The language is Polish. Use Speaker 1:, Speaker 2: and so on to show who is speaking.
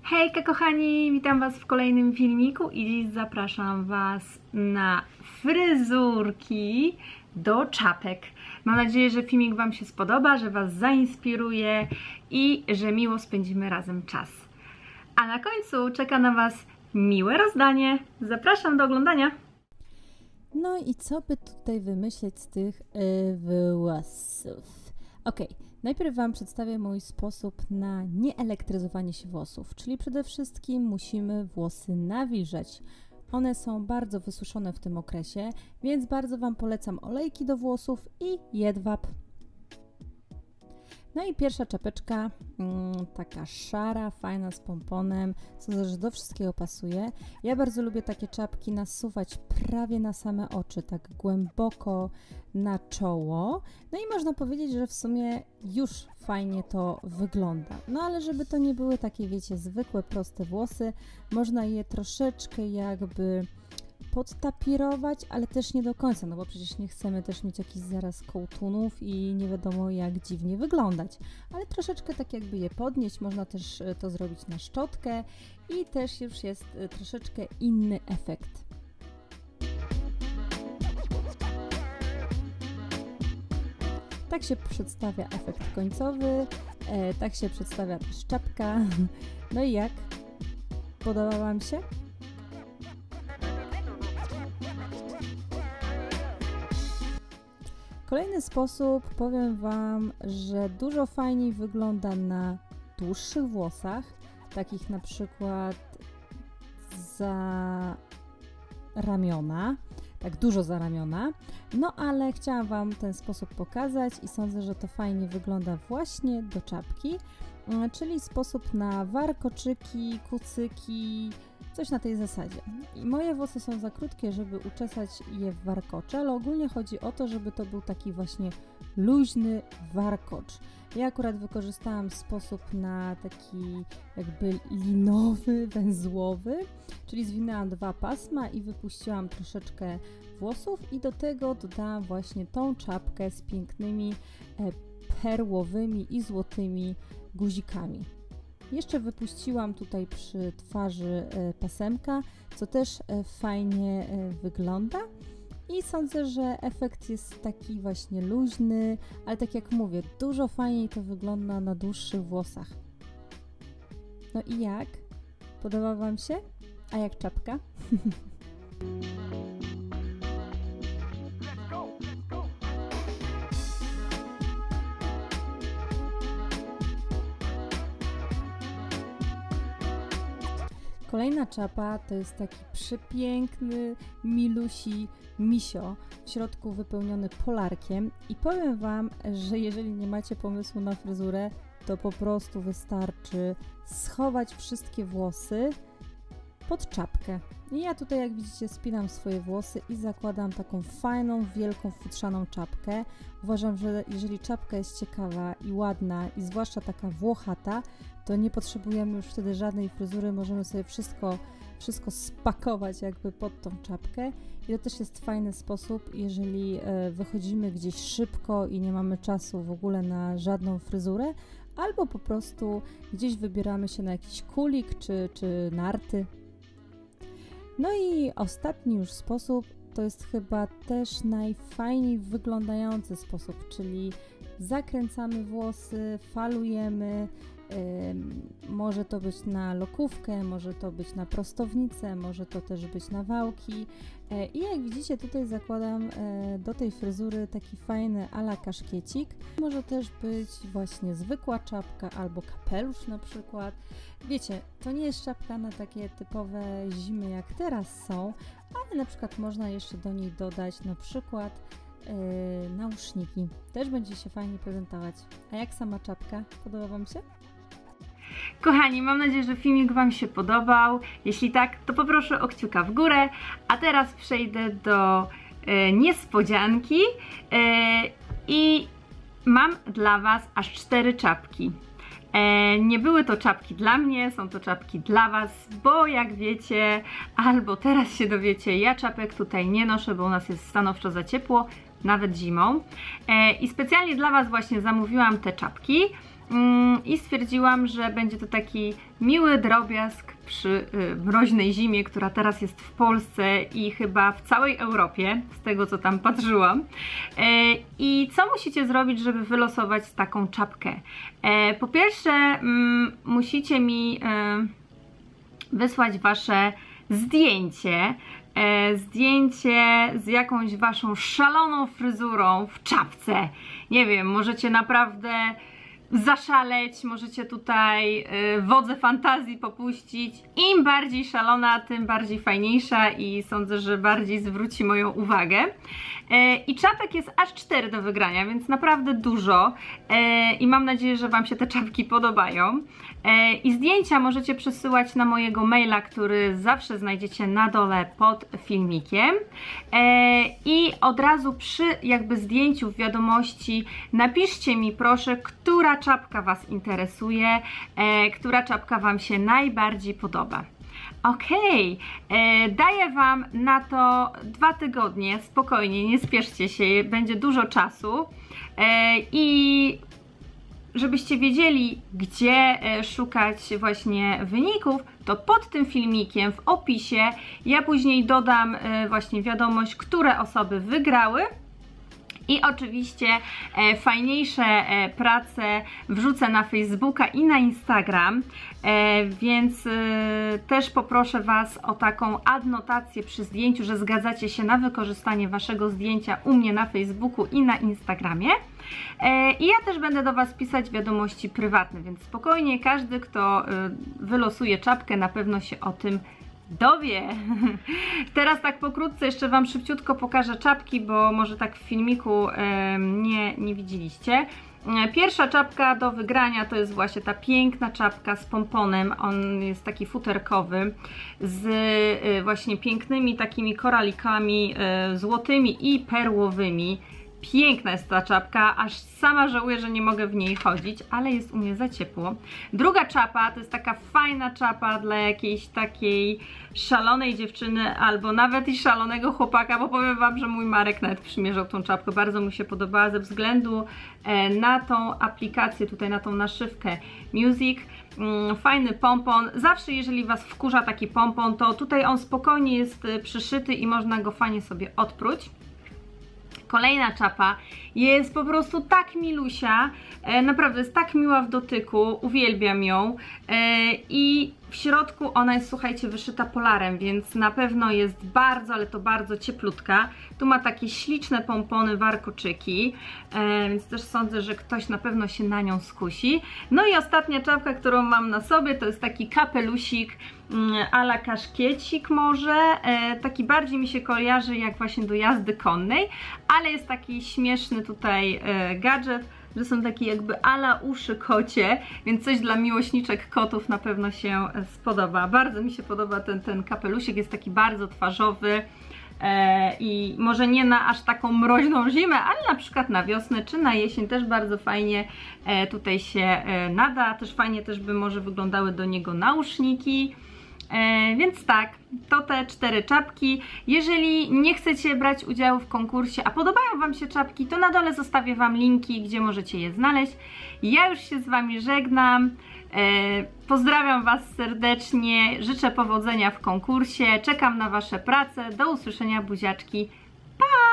Speaker 1: Hejka kochani, witam Was w kolejnym filmiku i dziś zapraszam Was na fryzurki do czapek. Mam nadzieję, że filmik Wam się spodoba, że Was zainspiruje i że miło spędzimy razem czas. A na końcu czeka na Was miłe rozdanie. Zapraszam do oglądania.
Speaker 2: No i co by tutaj wymyśleć z tych włosów? Okej, najpierw Wam przedstawię mój sposób na nieelektryzowanie się włosów, czyli przede wszystkim musimy włosy nawilżać. One są bardzo wysuszone w tym okresie, więc bardzo Wam polecam olejki do włosów i jedwab. No i pierwsza czapeczka, taka szara, fajna z pomponem, co że do wszystkiego pasuje. Ja bardzo lubię takie czapki nasuwać prawie na same oczy, tak głęboko na czoło. No i można powiedzieć, że w sumie już fajnie to wygląda. No ale żeby to nie były takie, wiecie, zwykłe, proste włosy, można je troszeczkę jakby podtapirować, ale też nie do końca, no bo przecież nie chcemy też mieć jakichś zaraz kołtunów i nie wiadomo jak dziwnie wyglądać, ale troszeczkę tak jakby je podnieść, można też to zrobić na szczotkę i też już jest troszeczkę inny efekt. Tak się przedstawia efekt końcowy, tak się przedstawia też czapka. No i jak? Podoba Wam się? Kolejny sposób, powiem Wam, że dużo fajniej wygląda na dłuższych włosach, takich na przykład za ramiona, tak dużo za ramiona, no ale chciałam Wam ten sposób pokazać i sądzę, że to fajnie wygląda właśnie do czapki, czyli sposób na warkoczyki, kucyki, coś na tej zasadzie. I moje włosy są za krótkie, żeby uczesać je w warkocze, ale ogólnie chodzi o to, żeby to był taki właśnie luźny warkocz. Ja akurat wykorzystałam sposób na taki jakby linowy, węzłowy, czyli zwinęłam 2 pasma i wypuściłam troszeczkę włosów i do tego dodałam właśnie tą czapkę z pięknymi perłowymi i złotymi guzikami. Jeszcze wypuściłam tutaj przy twarzy pasemka, co też fajnie wygląda i sądzę, że efekt jest taki właśnie luźny, ale tak jak mówię, dużo fajniej to wygląda na dłuższych włosach. No i jak? Podoba Wam się? A jak czapka? Kolejna czapa to jest taki przepiękny milusi misio, w środku wypełniony polarkiem i powiem Wam, że jeżeli nie macie pomysłu na fryzurę, to po prostu wystarczy schować wszystkie włosy pod czapkę. I ja tutaj, jak widzicie, spinam swoje włosy i zakładam taką fajną, wielką, futrzaną czapkę. Uważam, że jeżeli czapka jest ciekawa i ładna i zwłaszcza taka włochata, to nie potrzebujemy już wtedy żadnej fryzury, możemy sobie wszystko spakować jakby pod tą czapkę. I to też jest fajny sposób, jeżeli wychodzimy gdzieś szybko i nie mamy czasu w ogóle na żadną fryzurę, albo po prostu gdzieś wybieramy się na jakiś kulik czy narty. No i ostatni już sposób to jest chyba też najfajniej wyglądający sposób, czyli zakręcamy włosy, falujemy, może to być na lokówkę, może to być na prostownicę, może to też być na wałki i jak widzicie tutaj zakładam do tej fryzury taki fajny ala kaszkiecik. Może też być właśnie zwykła czapka albo kapelusz na przykład. Wiecie, to nie jest czapka na takie typowe zimy jak teraz są, ale na przykład można jeszcze do niej dodać na przykład nauszniki. Też będzie się fajnie prezentować. A jak sama czapka? Podoba Wam się?
Speaker 1: Kochani, mam nadzieję, że filmik Wam się podobał. Jeśli tak, to poproszę o kciuka w górę. A teraz przejdę do niespodzianki i mam dla Was aż 4 czapki. Nie były to czapki dla mnie, są to czapki dla Was, bo jak wiecie, albo teraz się dowiecie, ja czapek tutaj nie noszę, bo u nas jest stanowczo za ciepło, nawet zimą. I specjalnie dla Was właśnie zamówiłam te czapki. i stwierdziłam, że będzie to taki miły drobiazg przy mroźnej zimie, która teraz jest w Polsce i chyba w całej Europie, z tego co tam patrzyłam. I co musicie zrobić, żeby wylosować taką czapkę? Po pierwsze, musicie mi wysłać wasze zdjęcie z jakąś waszą szaloną fryzurą w czapce. Nie wiem, możecie naprawdę zaszaleć, możecie tutaj wodze fantazji popuścić. Im bardziej szalona, tym bardziej fajniejsza i sądzę, że bardziej zwróci moją uwagę. I czapek jest aż 4 do wygrania, więc naprawdę dużo i mam nadzieję, że wam się te czapki podobają. I zdjęcia możecie przesyłać na mojego maila, który zawsze znajdziecie na dole pod filmikiem. I od razu przy jakby zdjęciu w wiadomości napiszcie mi proszę, która czapka was interesuje, która czapka wam się najbardziej podoba. Okej, daję wam na to 2 tygodnie, spokojnie, nie spieszcie się, będzie dużo czasu i żebyście wiedzieli, gdzie szukać właśnie wyników, to pod tym filmikiem w opisie ja później dodam właśnie wiadomość, które osoby wygrały. I oczywiście fajniejsze prace wrzucę na Facebooka i na Instagram, więc też poproszę was o taką adnotację przy zdjęciu, że zgadzacie się na wykorzystanie waszego zdjęcia u mnie na Facebooku i na Instagramie. I ja też będę do was pisać wiadomości prywatne, więc spokojnie każdy, kto wylosuje czapkę, na pewno się o tym dowie. Teraz tak pokrótce jeszcze wam szybciutko pokażę czapki, bo może tak w filmiku nie widzieliście. Pierwsza czapka do wygrania to jest właśnie ta piękna czapka z pomponem. On jest taki futerkowy z właśnie pięknymi takimi koralikami złotymi i perłowymi. Piękna jest ta czapka, aż sama żałuję, że nie mogę w niej chodzić, ale jest u mnie za ciepło. Druga czapa to jest taka fajna czapa dla jakiejś takiej szalonej dziewczyny albo nawet i szalonego chłopaka, bo powiem wam, że mój Marek nawet przymierzał tą czapkę, bardzo mu się podobała ze względu na tą aplikację, tutaj na tą naszywkę Music. Fajny pompon, zawsze jeżeli was wkurza taki pompon, to tutaj on spokojnie jest przyszyty i można go fajnie sobie odpróć. Kolejna czapa jest po prostu tak milusia, naprawdę jest tak miła w dotyku, uwielbiam ją i w środku ona jest, słuchajcie, wyszyta polarem, więc na pewno jest bardzo, ale to bardzo cieplutka. Tu ma takie śliczne pompony, warkoczyki, więc też sądzę, że ktoś na pewno się na nią skusi. No i ostatnia czapka, którą mam na sobie, to jest taki kapelusik a la kaszkiecik może, taki bardziej mi się kojarzy jak właśnie do jazdy konnej, ale jest taki śmieszny tutaj gadżet, że są takie jakby ala uszy kocie, więc coś dla miłośniczek kotów na pewno się spodoba. Bardzo mi się podoba ten kapelusik, jest taki bardzo twarzowy i może nie na aż taką mroźną zimę, ale na przykład na wiosnę czy na jesień też bardzo fajnie tutaj się nada, też fajnie też by może wyglądały do niego nauszniki. Więc tak, to te 4 czapki. Jeżeli nie chcecie brać udziału w konkursie, a podobają wam się czapki, to na dole zostawię wam linki, gdzie możecie je znaleźć. Ja już się z wami żegnam. Pozdrawiam was serdecznie, życzę powodzenia w konkursie, czekam na wasze prace. Do usłyszenia, buziaczki. Pa!